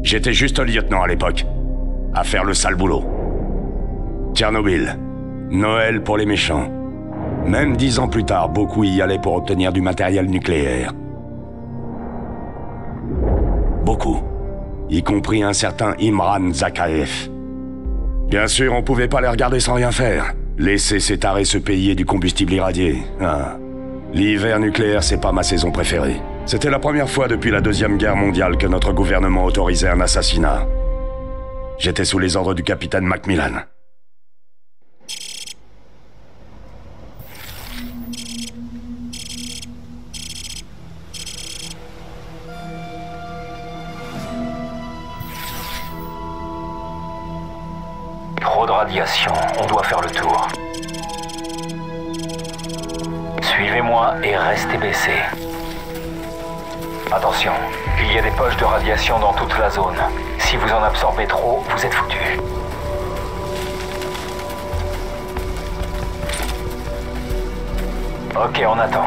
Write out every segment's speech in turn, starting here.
J'étais juste lieutenant à l'époque. À faire le sale boulot. Tchernobyl. Noël pour les méchants. Même 10 ans plus tard, beaucoup y allaient pour obtenir du matériel nucléaire. Beaucoup. Y compris un certain Imran Zakhaev. Bien sûr, on pouvait pas les regarder sans rien faire. Laisser ces tarés se payer du combustible irradié. Ah. L'hiver nucléaire, c'est pas ma saison préférée. C'était la première fois depuis la Deuxième Guerre mondiale que notre gouvernement autorisait un assassinat. J'étais sous les ordres du capitaine Macmillan. Trop de radiation, on doit faire le tour. Suivez-moi et restez baissés. Attention, il y a des poches de radiation dans toute la zone. Si vous en absorbez trop, vous êtes foutus. Ok, on attend.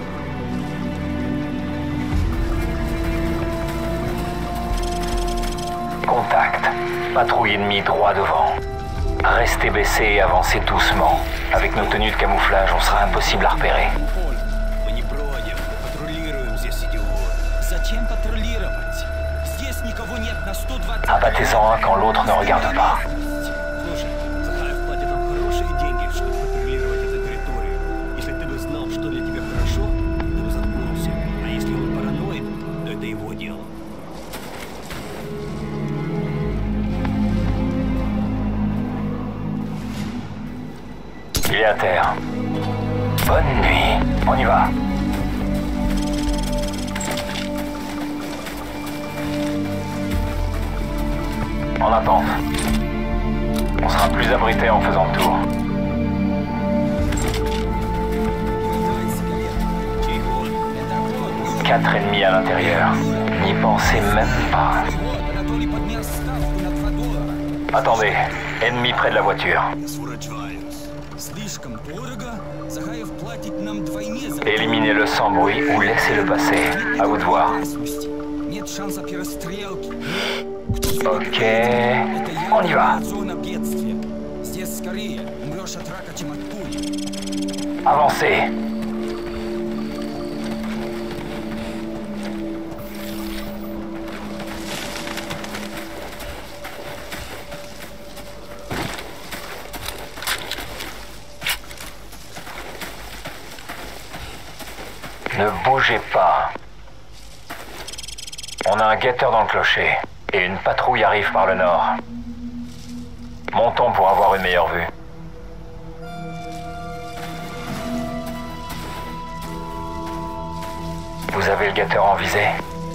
Contact. Patrouille ennemie droit devant. Restez baissés et avancez doucement. Avec nos tenues de camouflage, on sera impossible à repérer. Abattez-en un quand l'autre ne regarde pas. Il est à terre. Bonne nuit. On y va. En attente. On sera plus abrité en faisant le tour. Quatre ennemis à l'intérieur. N'y pensez même pas. Attendez. Ennemi près de la voiture. Éliminez-le sans bruit ou laissez-le passer. À vous de voir. Ok, on y va. Avancez. Ne bougez pas. On a un guetteur dans le clocher. Et une patrouille arrive par le nord. Montons pour avoir une meilleure vue. Vous avez le guetteur en visée?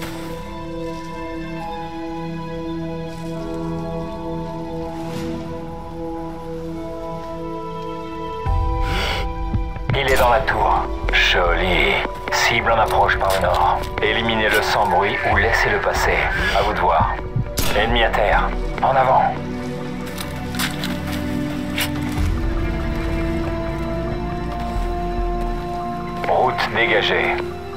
Il est dans la tour. Joli. Cible en approche par le nord. Éliminez-le sans bruit ou laissez-le passer. À vous de voir. Ennemi à terre. En avant. Route dégagée.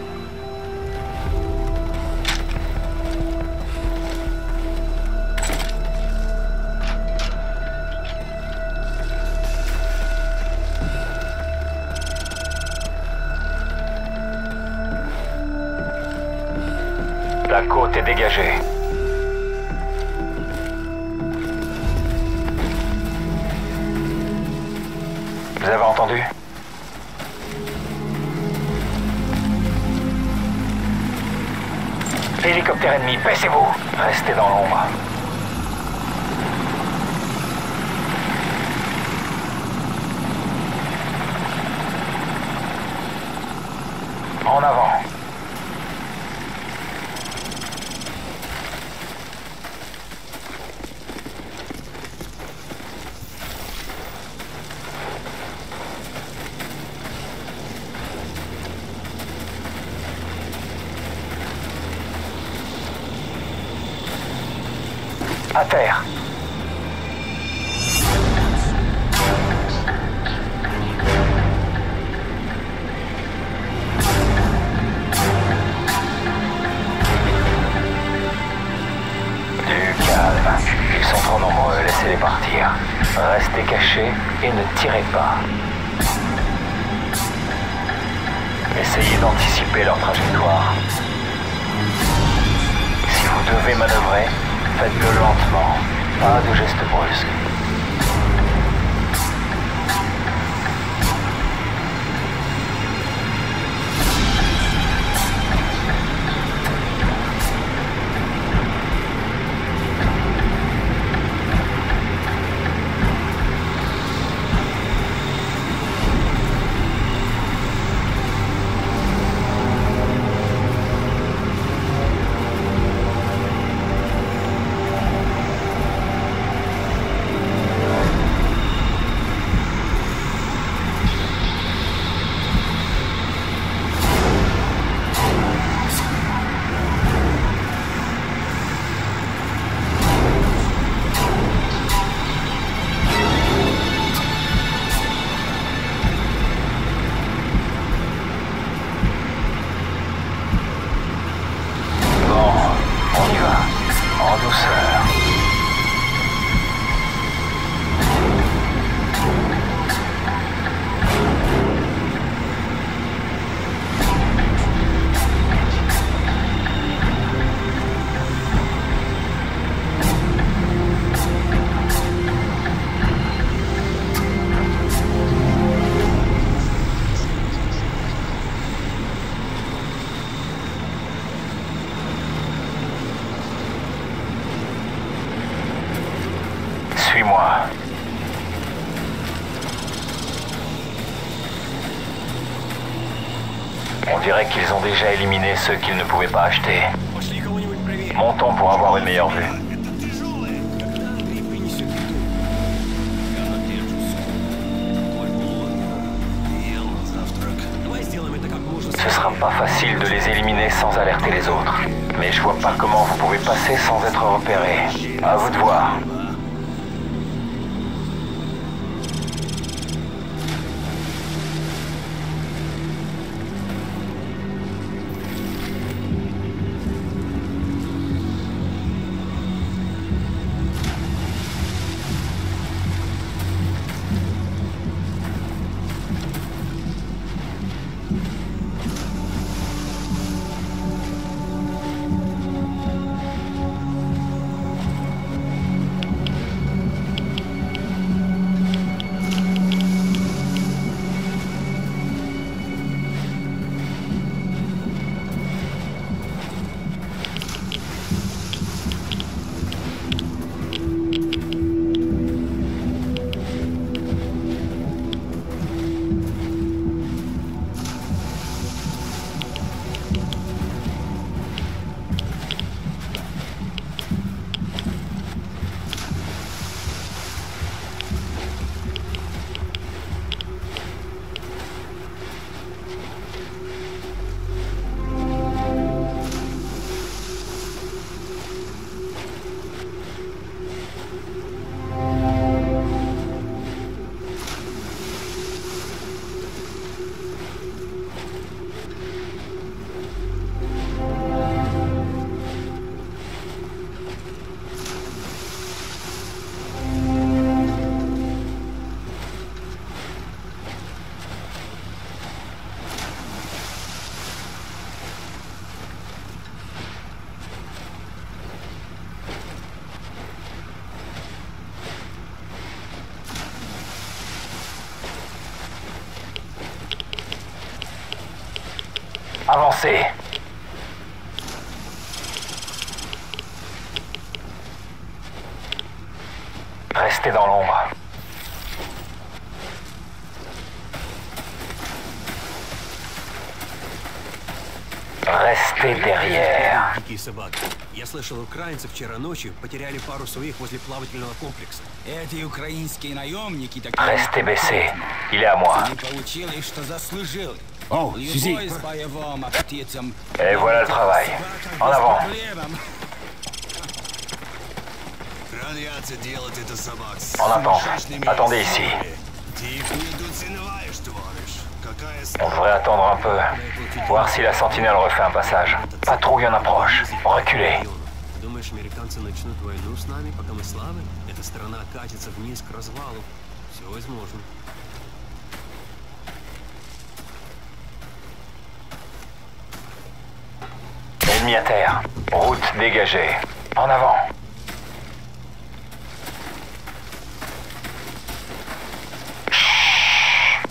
La côte est dégagée. Vous avez entendu? Hélicoptère ennemi, baissez-vous. Restez dans l'ombre. En avant. À terre. laissez-les partir. Restez cachés et ne tirez pas. Essayez d'anticiper leur trajectoire. Si vous devez manœuvrer, faites-le lentement, pas de gestes brusques. Suis-moi. On dirait qu'ils ont déjà éliminé ceux qu'ils ne pouvaient pas acheter. Montons pour avoir une meilleure vue. Ce sera pas facile de les éliminer sans alerter les autres. Mais je vois pas comment vous pouvez passer sans être repéré. À vous de voir. Avancez. Restez dans l'ombre. Restez derrière. Я слышал, украинцы вчера ночью потеряли пару своих возле плавательного комплекса. Эти украинские наемники такие... Restez baissés. Il est à moi. Не получили, что заслужили. О, Сюзи! Любой с боевым аппетитом... Et voilà le travail. En avant. En attente. Attendez ici. On devrait attendre un peu. Voir si la sentinelle refait un passage. Patrouille en approche. Reculez. Думаешь, американцы начнут войну с нами, пока мы слабы? Эта страна катится вниз к развалу. Все возможно. Ennemi à terre. Route dégagée. En avant. Chut.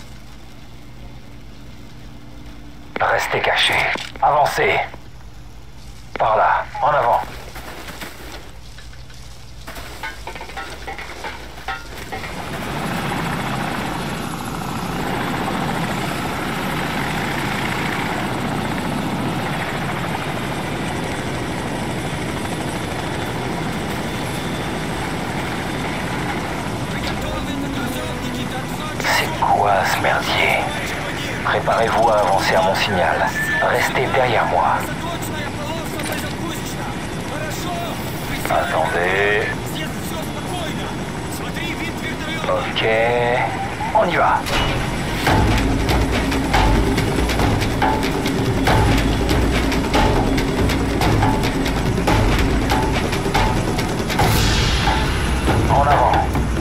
Restez cachés. Avancez. Par là. En avant. Quoi ce merdier? Préparez-vous à avancer à mon signal. Restez derrière moi. Attendez. Ok. On y va. En avant.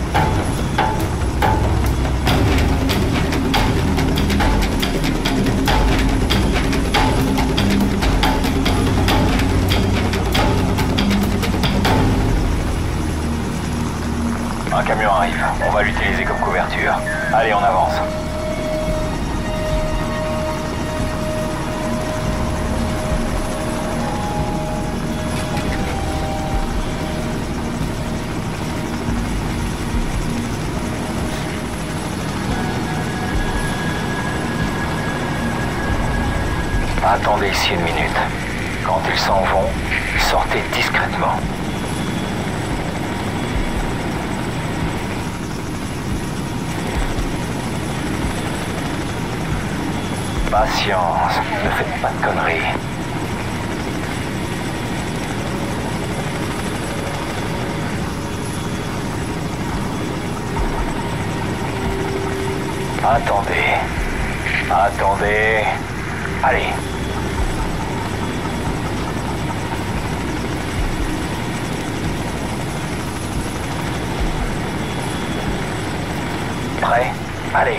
Un camion arrive, on va l'utiliser comme couverture. Allez, on avance. Attendez ici une minute. Quand ils s'en vont, sortez discrètement. Patience, ne faites pas de conneries. Attendez. Attendez. Allez. Prêt? Allez.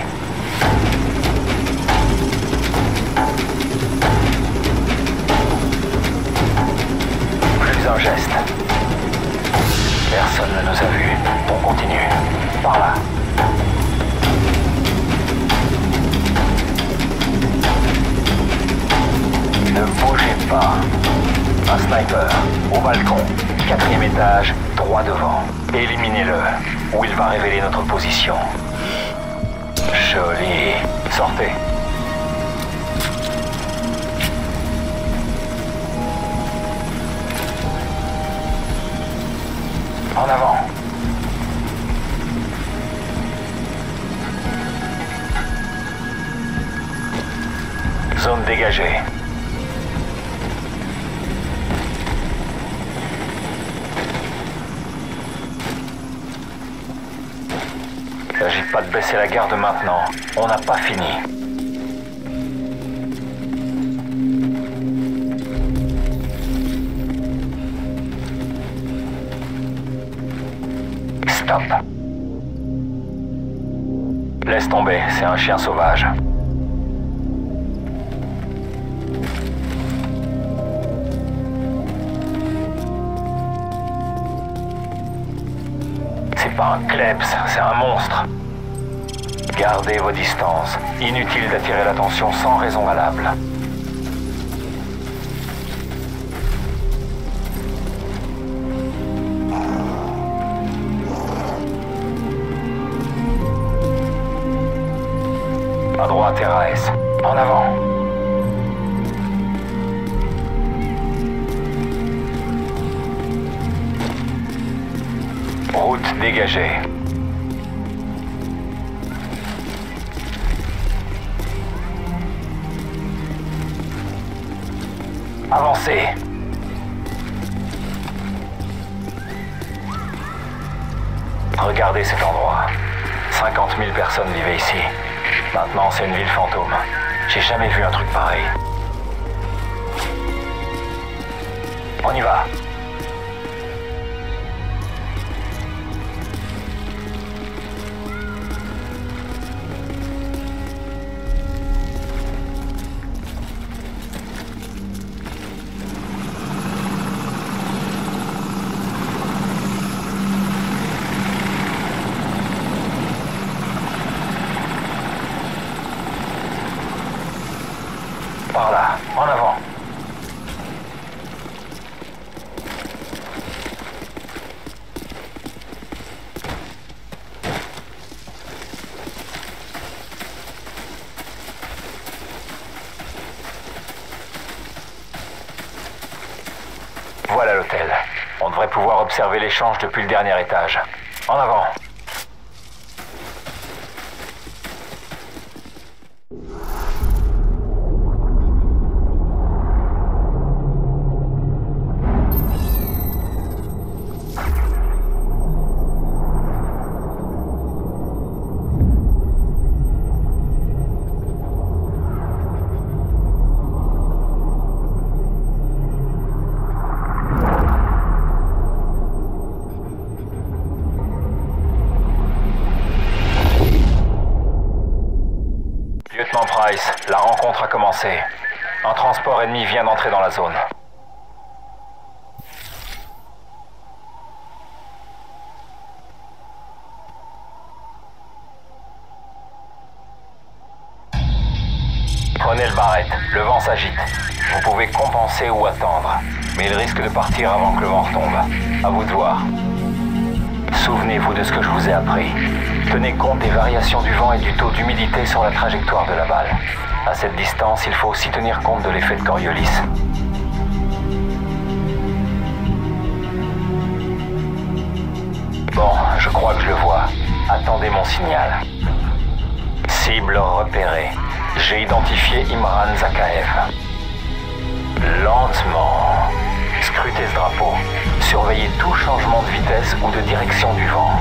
Un geste. Personne ne nous a vus. On continue. Par là. Ne bougez pas. Un sniper. Au balcon. 4e étage. Droit devant. Éliminez-le. Ou il va révéler notre position. Joli. Sortez. En avant. Zone dégagée. Il ne s'agit pas de baisser la garde maintenant. On n'a pas fini. Stop. Laisse tomber, c'est un chien sauvage. C'est pas un klebs, c'est un monstre. Gardez vos distances. Inutile d'attirer l'attention sans raison valable. À droite, Thérèse. En avant. Route dégagée. Avancez. Regardez cet endroit. 50 000 personnes vivaient ici. Maintenant, c'est une ville fantôme. J'ai jamais vu un truc pareil. On y va. l'hôtel. On devrait pouvoir observer l'échange depuis le dernier étage. En avant. Lieutenant Price, la rencontre a commencé. Un transport ennemi vient d'entrer dans la zone. Prenez le barrette, le vent s'agite. Vous pouvez compenser ou attendre, mais il risque de partir avant que le vent retombe. À vous de voir. Souvenez-vous de ce que je vous ai appris. Tenez compte des variations du vent et du taux d'humidité sur la trajectoire de la balle. À cette distance, il faut aussi tenir compte de l'effet de Coriolis. Bon, je crois que je le vois. Attendez mon signal. Cible repérée. J'ai identifié Imran Zakaev. Lentement. Scrutez ce drapeau. Surveillez tout changement de vitesse ou de direction du vent.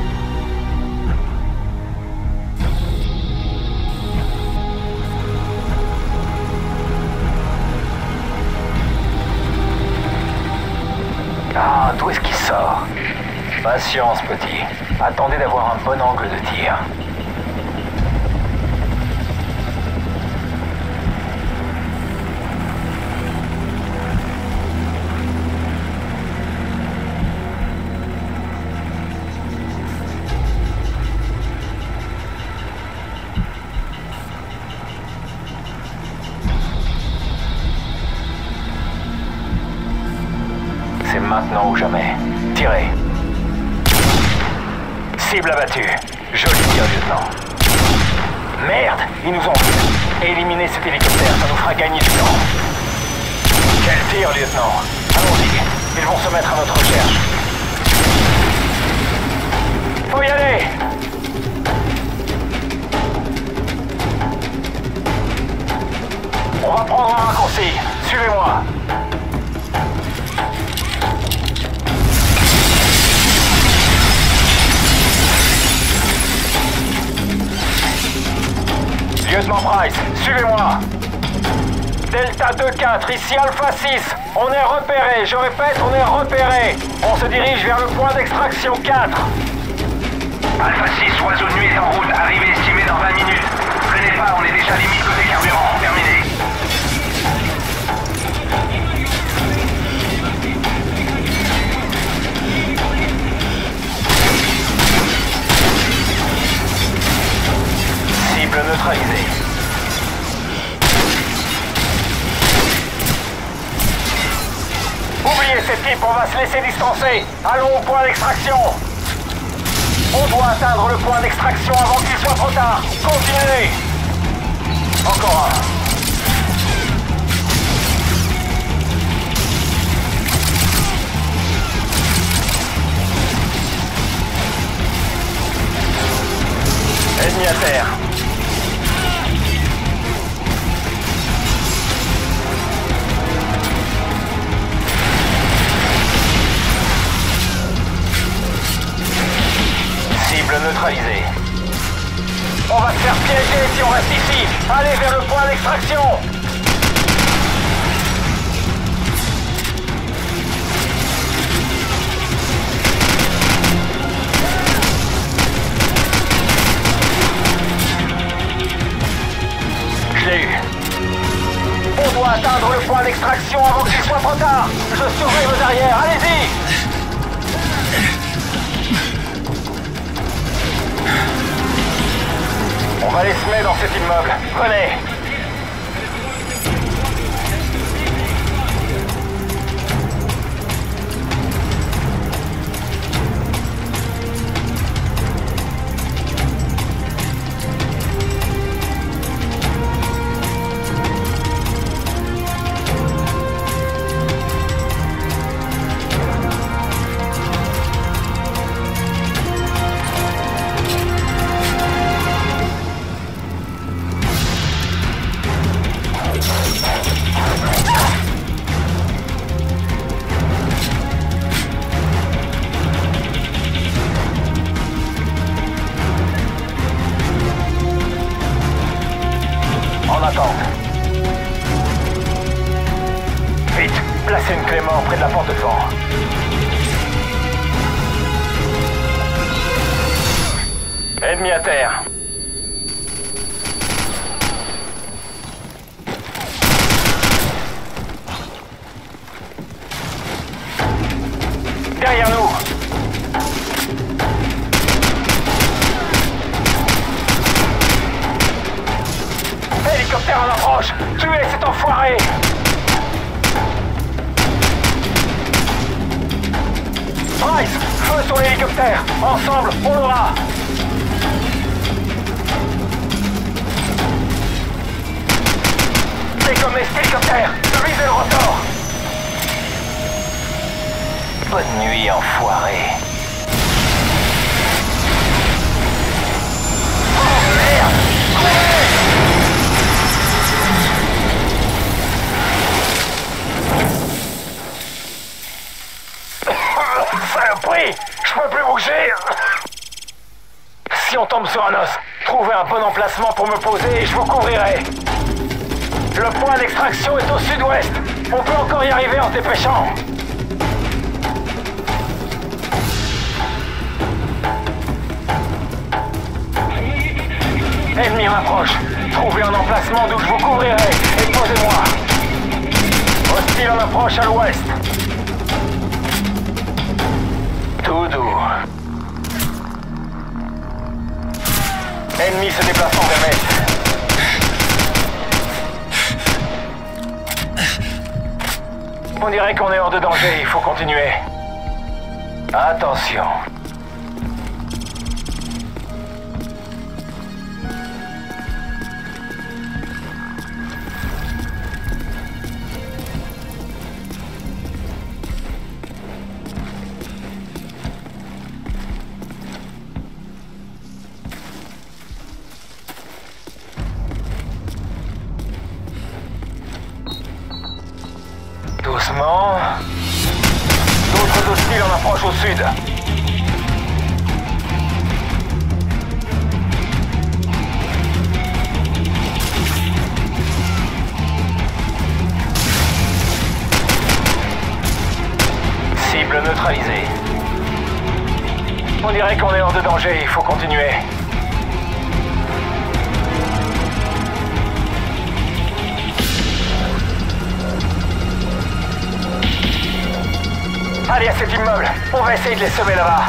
Ah, d'où est-ce qu'il sort? Patience, petit. Attendez d'avoir un bon angle de tir. C'est maintenant ou jamais. Tirez. Cible abattue. Joli tir, lieutenant. Merde, ils nous ont vus. Éliminer cet hélicoptère, ça nous fera gagner du temps. Quel tir, lieutenant. Allons-y. Ils vont se mettre à notre recherche. Faut y aller. On va prendre un raccourci. Suivez-moi. Lieutenant Price, suivez-moi. Delta 2-4, ici Alpha 6. On est repéré, je répète, on est repéré. On se dirige vers le point d'extraction 4. Alpha 6, oiseau de nuit est en route. Arrivée estimée dans 20 minutes. Freinez pas, on est déjà limite côté carburant. Terminé. Cible neutralisée. Oubliez ces types, on va se laisser distancer. Allons au point d'extraction. On doit atteindre le point d'extraction avant qu'il soit trop tard. Continuez. Encore un. Ennemi à terre. Cible neutralisée. On va se faire piéger si on reste ici. Allez vers le point d'extraction. Je l'ai eu. On doit atteindre le point d'extraction avant qu'il soit trop tard. Je surveille vos arrières. Allez-y. On va les semer dans cet immeuble. Venez. devant. Ennemi à terre. Derrière nous. Hélicoptère en approche. Tuez cet enfoiré. Price, feu sur l'hélicoptère. Ensemble, on l'aura. Dégommez cet hélicoptère. Visez le rotor. Bonne nuit, enfoiré. Oh merde! Saloperie! Je peux plus bouger! Si on tombe sur un os, trouvez un bon emplacement pour me poser et je vous couvrirai. Le point d'extraction est au sud-ouest. On peut encore y arriver en se dépêchant. Ennemi rapproche. Trouvez un emplacement d'où je vous couvrirai et posez-moi. Hostile en approche à l'ouest. Tout doux. Ennemi se déplaçant vers l'est. On dirait qu'on est hors de danger, il faut continuer. Attention. Doucement. D'autres hostiles en approche au sud. Cible neutralisée. On dirait qu'on est hors de danger, il faut continuer. Allez à cet immeuble, on va essayer de les semer là-bas.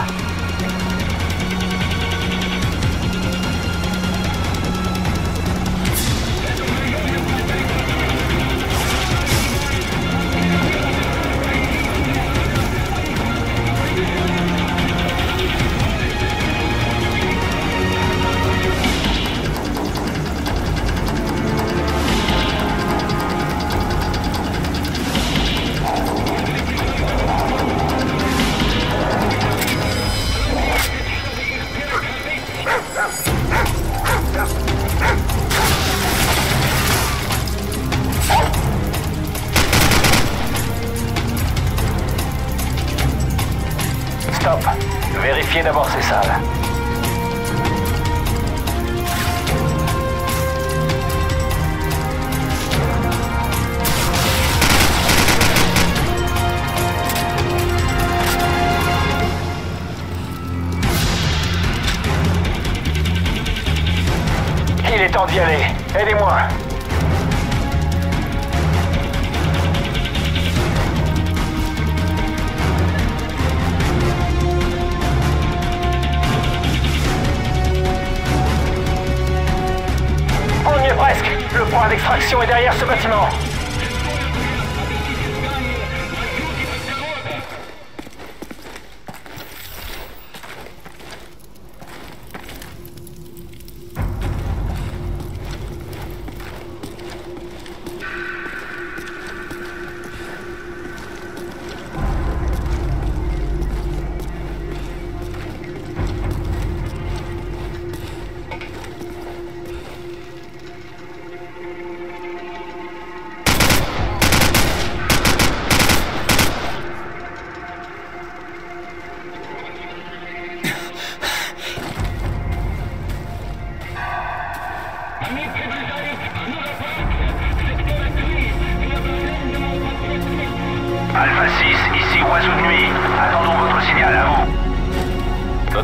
Stop. Vérifiez d'abord ces salles. Il est temps d'y aller. Aidez-moi. On y est presque. Le point d'extraction est derrière ce bâtiment.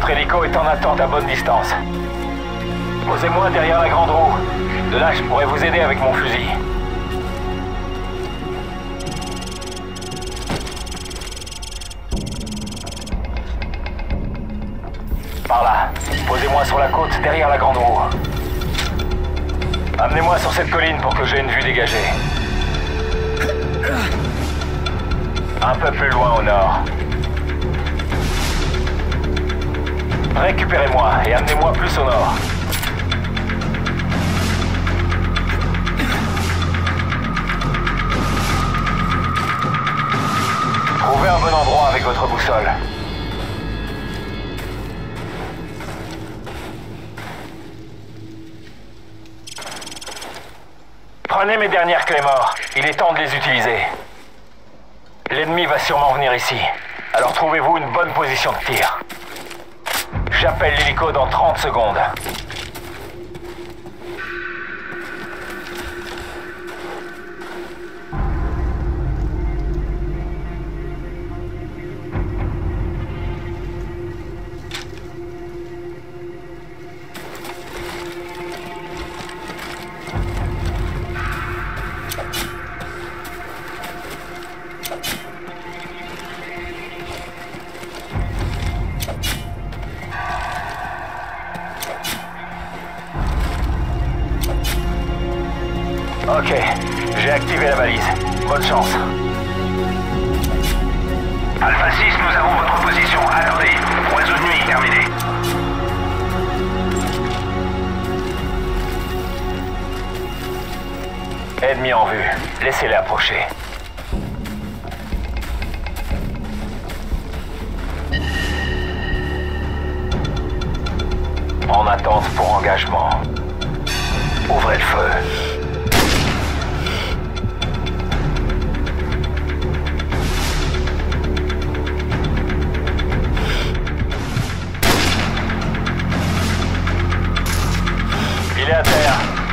Notre hélico est en attente à bonne distance. Posez-moi derrière la grande roue. De là, je pourrais vous aider avec mon fusil. Par là. Posez-moi sur la côte derrière la grande roue. Amenez-moi sur cette colline pour que j'ai une vue dégagée. Un peu plus loin au nord. Récupérez-moi et amenez-moi plus au nord. Trouvez un bon endroit avec votre boussole. Prenez mes dernières clés morts. Il est temps de les utiliser. L'ennemi va sûrement venir ici. Alors trouvez-vous une bonne position de tir. J'appelle l'hélico dans 30 secondes. Ok, j'ai activé la balise. Bonne chance. Alpha 6, nous avons votre position. Attendez. Oiseau de nuit, terminé. Ennemi en vue. Laissez-les approcher. En attente pour engagement. Ouvrez le feu. Il est à terre.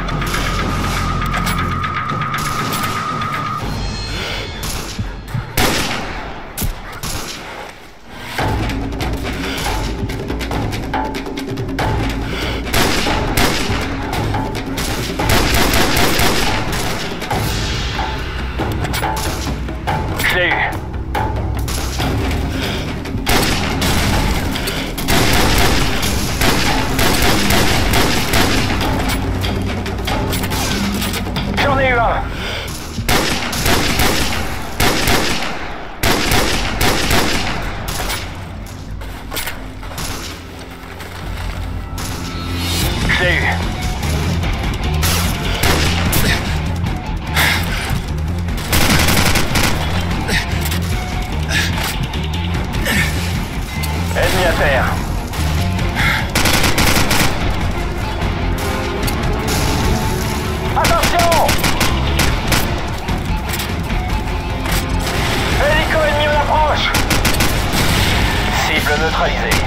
Je l'ai eu. J'en ai eu un. Je l'ai eu. Ennemi à terre. Attention! Hélico ennemi en approche! Cible neutralisée.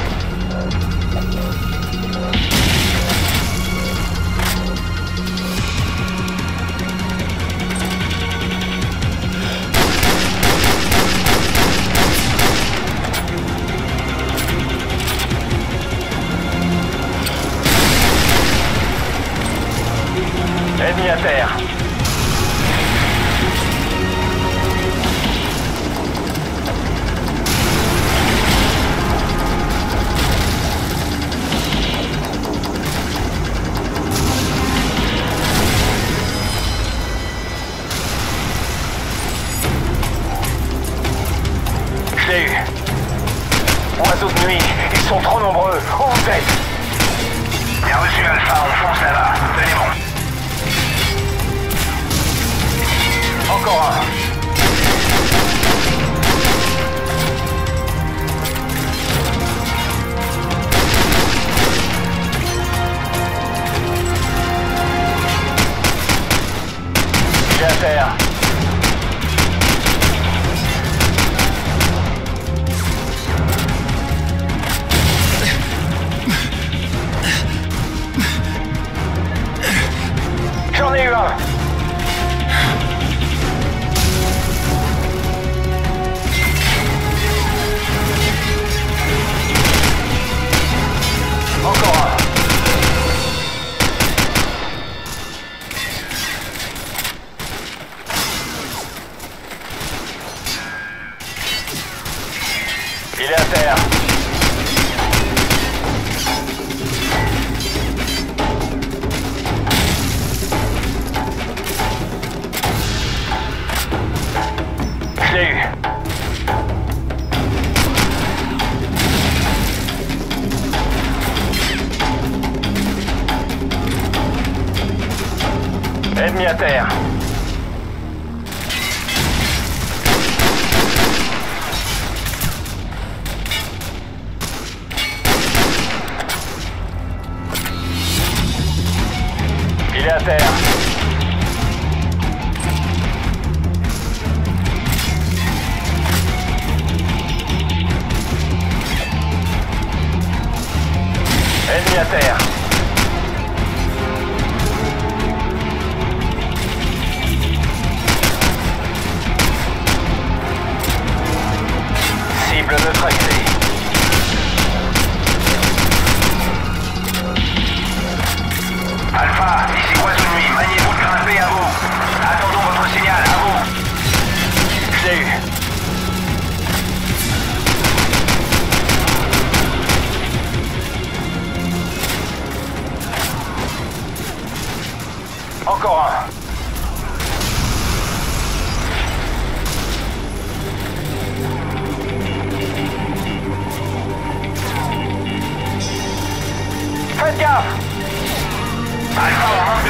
Ennemi à terre. Je l'ai eu. Oiseaux de nuit, ils sont trop nombreux. Où vous êtes? Bien reçu, Alpha. On fonce là-bas. Tenez bon. Encore un. Il est à terre. J'en ai eu un. Il est à terre. Je l'ai eu. Ennemi à terre. Il est à terre. Ennemi à terre. Cible neutralisée. Alpha, ici Oiseau de Nuit, maniez-vous de grimper à vous. Attendons votre signal, à vous. Je l'ai eu. Encore un. Faites gaffe. Alpha, on manque